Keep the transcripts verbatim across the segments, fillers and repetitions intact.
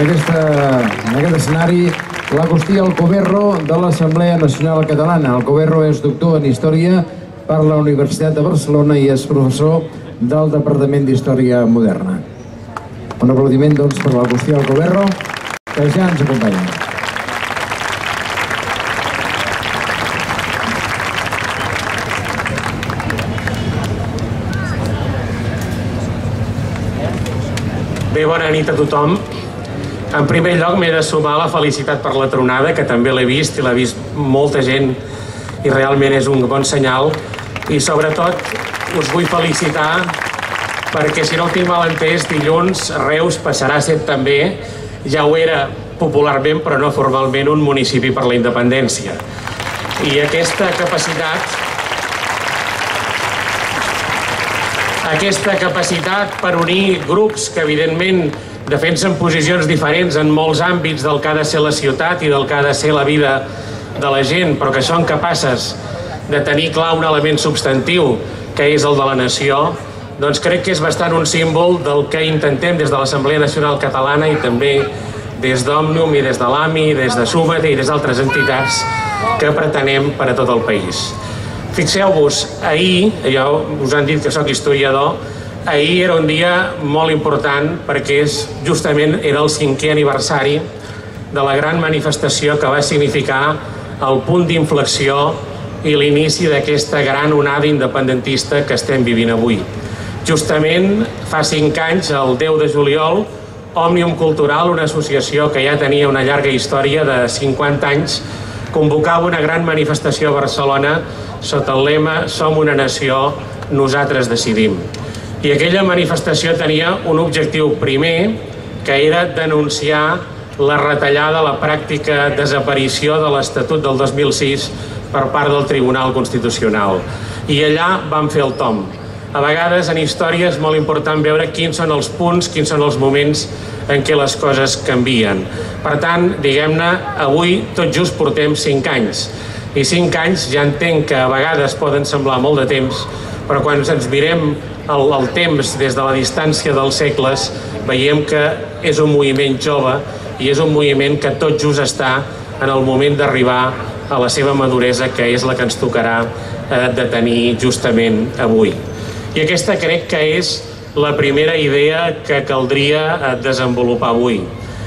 en aquest escenari l'Agustí Alcoberro de l'Assemblea Nacional Catalana. Alcoberro és doctor en Història per la Universitat de Barcelona i és professor del Departament d'Història Moderna. Un aplaudiment, doncs, per l'Agustí Alcoberro, que ja ens acompanya. Bé, bona nit a tothom. En primer lloc m'he de sumar la felicitat per la tronada, que també l'he vist i l'ha vist molta gent i realment és un bon senyal. I sobretot us vull felicitar perquè, si no ho tinc mal entès, dilluns Reus passarà a ser també, ja ho era popularment però no formalment, un municipi per la independència. I aquesta capacitat Aquesta capacitat per unir grups que, evidentment, defensen posicions diferents en molts àmbits del que ha de ser la ciutat i del que ha de ser la vida de la gent, però que són capaces de tenir clar un element substantiu, que és el de la nació, doncs crec que és bastant un símbol del que intentem des de l'Assemblea Nacional Catalana i també des d'Òmnium i des de l'A M I, des de Súmate i des d'altres entitats que pretenem per a tot el país. Fixeu-vos, ahir, ja us han dit que sóc historiador, ahir era un dia molt important perquè és, justament era el cinquè aniversari de la gran manifestació que va significar el punt d'inflexió i l'inici d'aquesta gran onada independentista que estem vivint avui. Justament fa cinc anys, el deu de juliol, Òmnium Cultural, una associació que ja tenia una llarga història de cinquanta anys, convocava una gran manifestació a Barcelona sota el lema «Som una nació, nosaltres decidim». I aquella manifestació tenia un objectiu primer, que era denunciar la retallada, la pràctica desaparició de l'Estatut del dos mil sis per part del Tribunal Constitucional. I allà vam fer el tomb. A vegades en història és molt important veure quins són els punts, quins són els moments en què les coses canvien. Per tant, diguem-ne, avui tot just portem cinc anys. I cinc anys ja entenc que a vegades poden semblar molt de temps, però quan ens mirem el, el temps des de la distància dels segles, veiem que és un moviment jove i és un moviment que tot just està en el moment d'arribar a la seva maduresa, que és la que ens tocarà eh, de tenir justament avui. I aquesta crec que és la primera idea que caldria desenvolupar avui.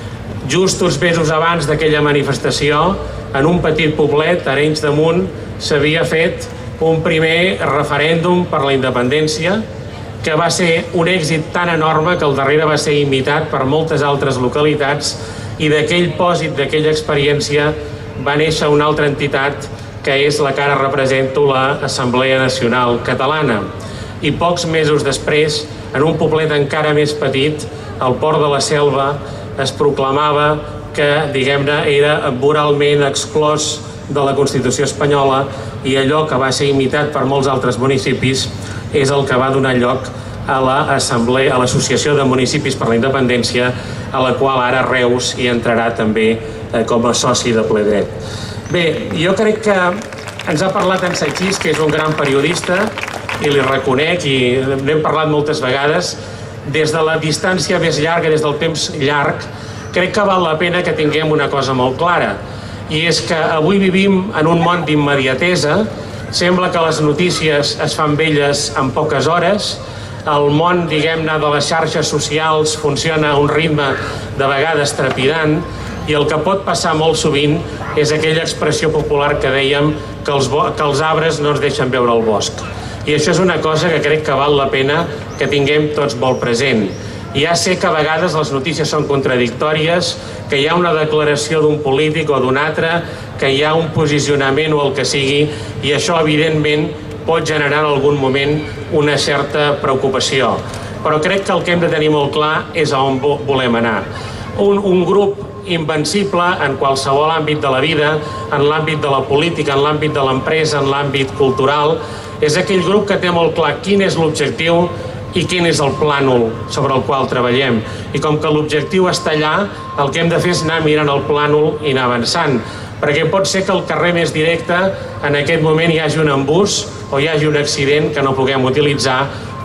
Just uns mesos abans d'aquella manifestació, en un petit poblet, Arenys de Munt, s'havia fet un primer referèndum per la independència, que va ser un èxit tan enorme que al darrere va ser imitat per moltes altres localitats, i d'aquell pòsit, d'aquella experiència, va néixer una altra entitat, que és la que ara represento, l'Assemblea Nacional Catalana. I pocs mesos després, en un poblet encara més petit, al Port de la Selva, es proclamava que, diguem-ne, era voralment exclòs de la Constitució espanyola, i allò que va ser imitat per molts altres municipis és el que va donar lloc a l'Assemblea, a l'Associació de Municipis per la Independència, a la qual ara Reus hi entrarà també com a soci de ple dret. Bé, jo crec que ens ha parlat en Sanchís, que és un gran periodista, i li reconec, i n'hem parlat moltes vegades, des de la distància més llarga, des del temps llarg, crec que val la pena que tinguem una cosa molt clara, i és que avui vivim en un món d'immediatesa, sembla que les notícies es fan velles en poques hores, el món, diguem-ne, de les xarxes socials funciona a un ritme de vegades trepidant, i el que pot passar molt sovint és aquella expressió popular que dèiem que els, que els arbres no ens deixen veure el bosc. I això és una cosa que crec que val la pena que tinguem tots molt present. Ja sé que a vegades les notícies són contradictòries, que hi ha una declaració d'un polític o d'un altre, que hi ha un posicionament o el que sigui, i això, evidentment, pot generar en algun moment una certa preocupació. Però crec que el que hem de tenir molt clar és a on volem anar. Un, un grup invencible en qualsevol àmbit de la vida, en l'àmbit de la política, en l'àmbit de l'empresa, en l'àmbit cultural, és aquell grup que té molt clar quin és l'objectiu i quin és el plànol sobre el qual treballem. I com que l'objectiu està allà, el que hem de fer és anar mirant el plànol i anar avançant. Perquè pot ser que al carrer més directe en aquest moment hi hagi un embús o hi hagi un accident que no puguem utilitzar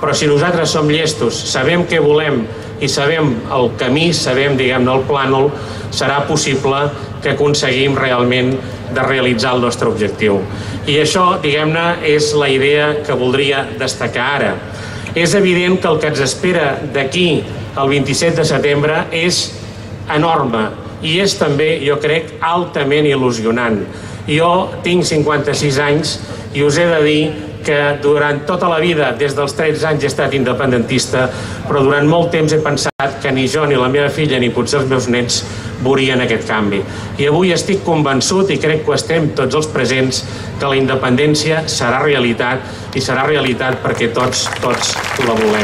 però si nosaltres som llestos, sabem què volem i sabem el camí, sabem, diguem-ne, el plànol, serà possible que aconseguim realment de realitzar el nostre objectiu. I això, diguem-ne, és la idea que voldria destacar ara. És evident que el que ens espera d'aquí al vint-i-set de setembre és enorme i és també, jo crec, altament il·lusionant. Jo tinc cinquanta-sis anys i us he de dir que durant tota la vida, des dels tretze anys, he estat independentista, però durant molt temps he pensat que ni jo, ni la meva filla, ni potser els meus nets veurien aquest canvi. I avui estic convençut, i crec que ho estem tots els presents, que la independència serà realitat i serà realitat perquè tots, tots la volem.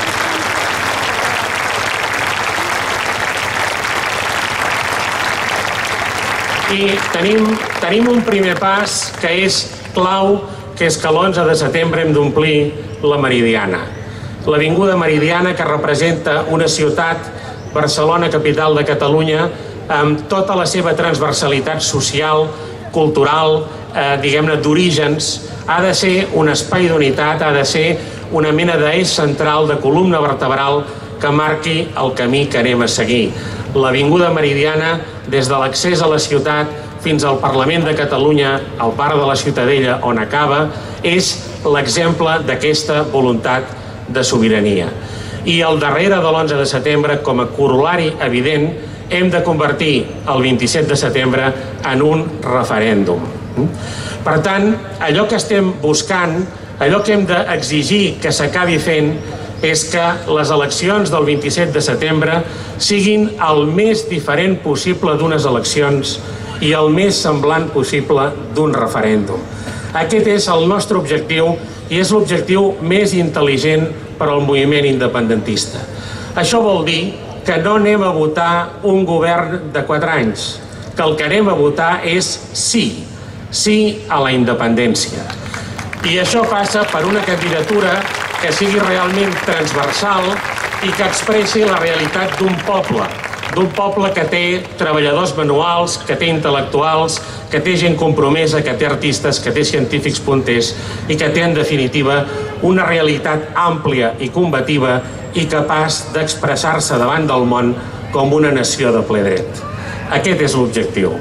I tenim, tenim un primer pas que és clau, que és que l'onze de setembre hem d'omplir la Meridiana. L'avinguda Meridiana, que representa una ciutat, Barcelona, capital de Catalunya, amb tota la seva transversalitat social, cultural, eh, diguem-ne, d'orígens, ha de ser un espai d'unitat, ha de ser una mena d'eix central, de columna vertebral, que marqui el camí que anem a seguir. L'avinguda Meridiana, des de l'accés a la ciutat fins al Parlament de Catalunya, al Parc de la Ciutadella, on acaba, és l'exemple d'aquesta voluntat de sobirania. I al darrere de l'onze de setembre, com a corol·lari evident, hem de convertir el vint-i-set de setembre en un referèndum. Per tant, allò que estem buscant, allò que hem d'exigir que s'acabi fent, és que les eleccions del vint-i-set de setembre siguin el més diferent possible d'unes eleccions i el més semblant possible d'un referèndum. Aquest és el nostre objectiu i és l'objectiu més intel·ligent per al moviment independentista. Això vol dir que no anem a votar un govern de quatre anys, que el que anem a votar és sí, sí a la independència. I això passa per una candidatura que sigui realment transversal i que expressi la realitat d'un poble, d'un poble que té treballadors manuals, que té intel·lectuals, que té gent compromesa, que té artistes, que té científics punters i que té, en definitiva, una realitat àmplia i combativa i capaç d'expressar-se davant del món com una nació de ple dret. Aquest és l'objectiu.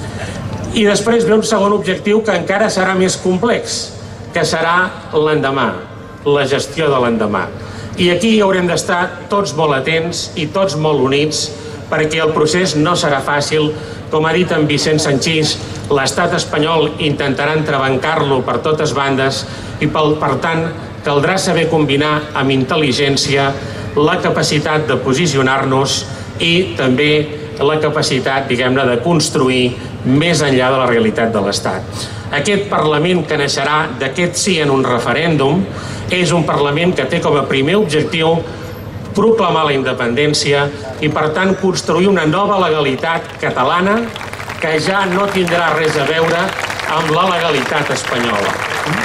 I després ve un segon objectiu que encara serà més complex, que serà l'endemà, la gestió de l'endemà. I aquí haurem d'estar tots molt atents i tots molt units, perquè el procés no serà fàcil. Com ha dit en Vicent Sanchís, l'estat espanyol intentarà entrebancar-lo per totes bandes i, per tant, caldrà saber combinar amb intel·ligència la capacitat de posicionar-nos i també la capacitat, diguem-ne, de construir més enllà de la realitat de l'Estat. Aquest Parlament que naixerà d'aquest sí en un referèndum és un Parlament que té com a primer objectiu proclamar la independència i, per tant, construir una nova legalitat catalana que ja no tindrà res a veure amb la legalitat espanyola.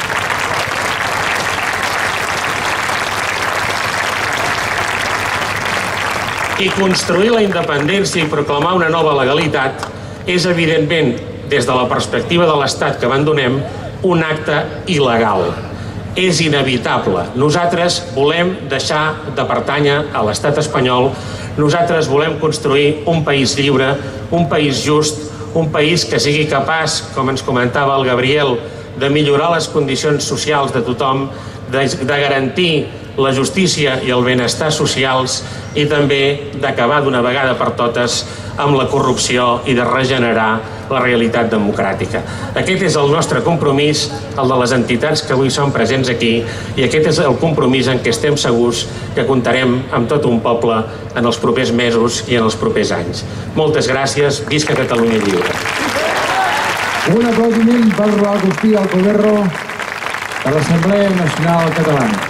I construir la independència i proclamar una nova legalitat és, evidentment, des de la perspectiva de l'Estat que abandonem, un acte il·legal. És inevitable. Nosaltres volem deixar de pertànyer a l'Estat espanyol, nosaltres volem construir un país lliure, un país just, un país que sigui capaç, com ens comentava el Gabriel, de millorar les condicions socials de tothom, de, de garantir la justícia i el benestar socials i també d'acabar d'una vegada per totes amb la corrupció i de regenerar la realitat democràtica. Aquest és el nostre compromís, el de les entitats que avui són presents aquí, i aquest és el compromís en què estem segurs que comptarem amb tot un poble en els propers mesos i en els propers anys. Moltes gràcies, visca Catalunya Lliure. Un aplaudiment per l'Agustí Alcoberro de l'Assemblea Nacional Catalana.